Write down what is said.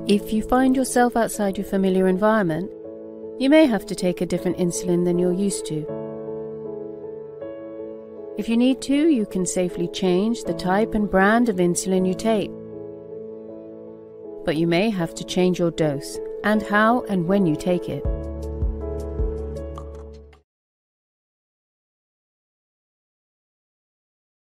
If you find yourself outside your familiar environment, you may have to take a different insulin than you're used to. If you need to, you can safely change the type and brand of insulin you take. But you may have to change your dose and how and when you take it.